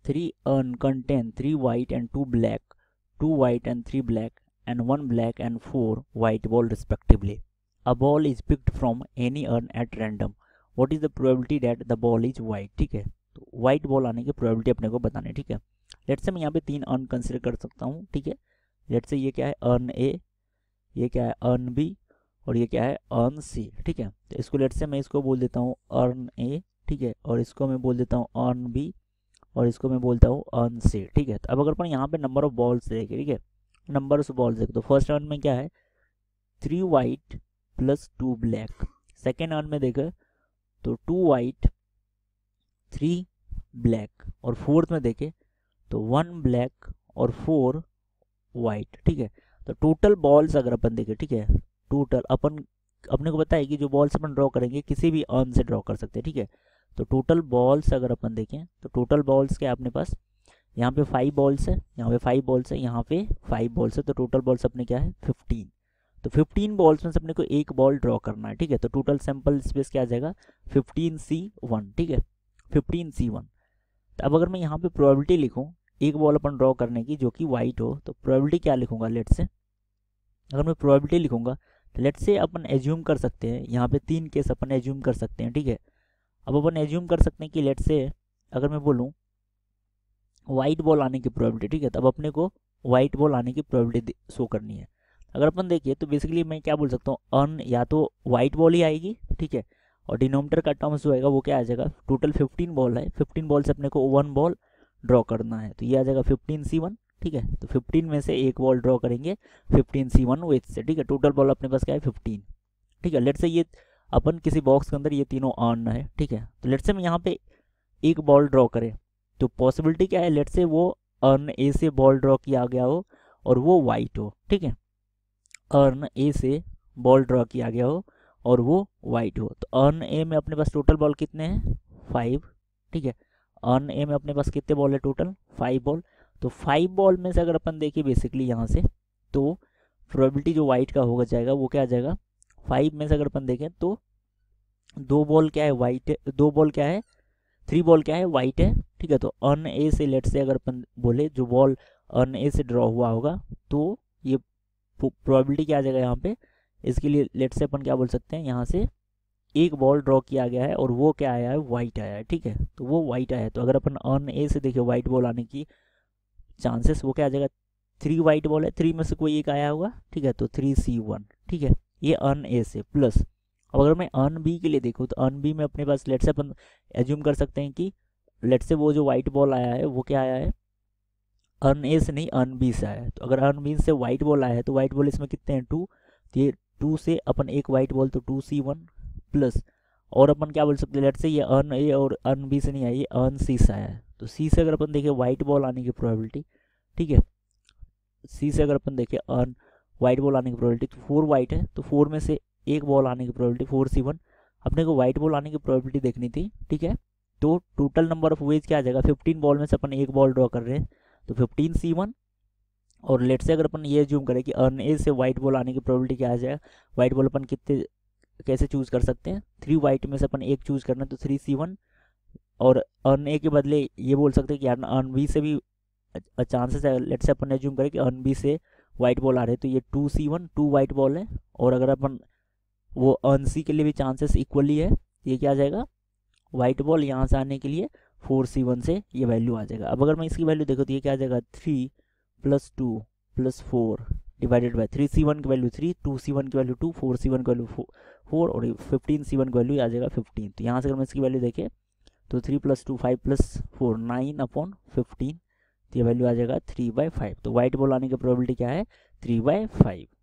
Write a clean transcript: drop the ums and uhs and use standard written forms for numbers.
3 urn contain 3 white and 2 black, 2 white and 3 black, and 1 black and 4 white ball respectively. A ball is picked from any urn at random. What is the probability that the ball is white? ठीक है, तो white ball आने की probability अपने को बतानी है. ठीक है, लेट्स से मैं यहाँ पे 3 अर्न कंसिडर कर सकता हूँ. ठीक है, लेट्स से ये क्या है अर्न ए, ये क्या है अर्न बी, और ये क्या है अर्न सी. ठीक है, तो इसको लेट्स से मैं इसको बोल देता हूँ अर्न ए. ठीक है, और इसको मैं बोल देता हूँ अर्न बी, और इसको मैं बोलता हूँ अर्न सी. ठीक है, तो अब अगर अपन यहाँ पे नंबर ऑफ बॉल्स देखें, ठीक है, नंबर ऑफ बॉल्स देखें, तो फर्स्ट अर्न में क्या है 3 white plus 2 black. Second urn में देखें तो 2 वाइट 3 ब्लैक, और फोर्थ में देखें तो 1 ब्लैक और 4 वाइट. ठीक है, तो टोटल बॉल्स अगर अपन देखें, ठीक है, टोटल अपने को पता है कि जो बॉल्स अपन ड्रॉ करेंगे किसी भी अर्न से ड्रॉ कर सकते हैं. ठीक है, तो टोटल बॉल्स अगर अपन देखें तो टोटल बॉल्स क्या है अपने पास, यहाँ पे 5 बॉल्स है, यहाँ पे 5 बॉल्स है, यहाँ पे 5 बॉल्स है, तो टोटल बॉल्स अपने क्या है 15. तो 15 बॉल्स में से अपने को एक बॉल ड्रॉ करना है. ठीक है, तो टोटल सैंपल स्पेस क्या आ जाएगा 15C1. ठीक है, 15C1. तो अब अगर मैं यहाँ पे प्रोबेबिलिटी लिखूँ एक बॉल अपन ड्रॉ करने की जो कि वाइट हो, तो प्रोबेबिलिटी क्या लिखूंगा, लेट से अगर मैं प्रोबेबिलिटी लिखूंगा तो लेट से अपन एज्यूम कर सकते हैं, यहाँ पे 3 केस अपन एज्यूम कर सकते हैं. ठीक है, अब अपन एज्यूम कर सकते हैं कि लेट से अगर मैं बोलूँ वाइट बॉल आने की प्रोबेबिलिटी. ठीक है, तब अपने को वाइट बॉल आने की प्रोबेबिलिटी शो करनी है. अगर अपन देखिए तो बेसिकली मैं क्या बोल सकता हूँ अर्न या तो वाइट बॉल ही आएगी. ठीक है, और डिनोमिनेटर का टर्म्स जो आएगा वो क्या आ जाएगा, टोटल 15 बॉल है, 15 बॉल से अपने को 1 बॉल ड्रॉ करना है, तो ये आ जाएगा 15C1. ठीक है, तो 15 में से एक बॉल ड्रॉ करेंगे 15C1 विथ से. ठीक है, टोटल बॉल अपने पास क्या है 15. ठीक है, लेट से ये अपन किसी बॉक्स के अंदर ये तीनों अर्न है. ठीक है, तो लेट से मैं यहाँ पे एक बॉल ड्रॉ करें तो पॉसिबिलिटी क्या है, लेट से वो अर्न ए से बॉल ड्रॉ किया गया हो और वो वाइट हो. ठीक है, अर्न ए से बॉल ड्रॉ किया गया हो और वो वाइट हो, तो अर्न ए में अपने पास टोटल बॉल कितने हैं 5. ठीक है, अर्न ए में अपने पास कितने बॉल है टोटल 5 बॉल. तो 5 बॉल में से अगर अपन देखिए बेसिकली यहाँ से तो प्रोबेबिलिटी जो वाइट का होगा जाएगा वो क्या आ जाएगा 5 में से अगर अपन देखें तो 2 बॉल क्या है वाइट है, 2 बॉल क्या है 3 बॉल क्या है वाइट है. ठीक है, तो अर्न ए से लेट से अगर अपन बोले जो बॉल अर्न ए से ड्रॉ हुआ होगा तो ये प्रोबेबिलिटी क्या आ जाएगा यहाँ पे, इसके लिए लेट से अपन क्या बोल सकते हैं यहाँ से एक बॉल ड्रॉ किया गया है और वो क्या आया है वाइट आया है. ठीक है, तो वो वाइट आया है, तो अगर अपन अर्न ए से देखिए वाइट बॉल आने की चांसेस वो क्या आ जाएगा 3 वाइट बॉल है, 3 में से कोई एक आया होगा. ठीक है, तो 3C1. ठीक है, ये अर्न ए से प्लस. अब अगर मैं अर्न बी के लिए देखूँ तो अर्न बी में अपने पास लेट से अपन एज्यूम कर सकते हैं कि लेट से वो जो वाइट बॉल आया है वो क्या आया है अर्न ए से नहीं अर्न बी से आया है. तो अगर अर्न बी से वाइट बॉल आया है तो वाइट बॉल इसमें कितने हैं 2, तो ये 2 से अपन एक वाइट बॉल तो 2C1 प्लस, और अपन क्या बोल सकते हैं लेट से ये अर्न ए और अर्न बी से नहीं आया, ये अर्न सी से आया है. तो सी से अगर अपन देखें वाइट बॉल आने की प्रोबेबिलिटी. ठीक है, सी से अगर अपन देखें अर्न वाइट बॉल आने की प्रोबेबिलिटी तो 4 वाइट है, तो 4 में से एक बॉल आने की प्रोबेबिलिटी 4C1. अपने को वाइट बॉल आने की प्रोबेबिलिटी देखनी थी. ठीक है, तो टोटल नंबर ऑफ वेज क्या आ जाएगा 15 बॉल में से अपन एक बॉल ड्रॉ कर रहे हैं तो 15C1. और लेट से अगर अपन ये जूम करें कि अर्न ए से वाइट बॉल आने की प्रोबेबिलिटी क्या आ जाएगा, वाइट बॉल अपन कितने कैसे चूज कर सकते हैं 3 वाइट में से अपन एक चूज करना है तो 3C1, और अर्न ए के बदले ये बोल सकते हैं कि यार अर्न बी से भी चांसेस है. लेट से अपन एज्यूम करें कि अर्न बी से वाइट बॉल आ रहे हैं तो ये 2C1 2 वाइट बॉल है, और अगर अपन वो अर्न सी के लिए भी चांसेस इक्वली है, ये क्या आ जाएगा वाइट बॉल यहाँ से आने के लिए 4C1 से ये वैल्यू आ जाएगा. अब अगर मैं इसकी वैल्यू देखो तो ये क्या आ जाएगा 3 + 2 + 4 डिवाइडेड बाई 3C1 की वैल्यू 3, 2C1 की वैल्यू 2, 4C1 की वैल्यू 4 और 15C1 की वैल्यू आ जाएगा 15. तो यहाँ से अगर मैं इसकी वैल्यू देखें तो 3 + 2 5 + 4 9/15, तो ये वैल्यू आ जाएगा 3/5. तो वाइट बॉल आने की प्रोबेबिलिटी क्या है 3/5.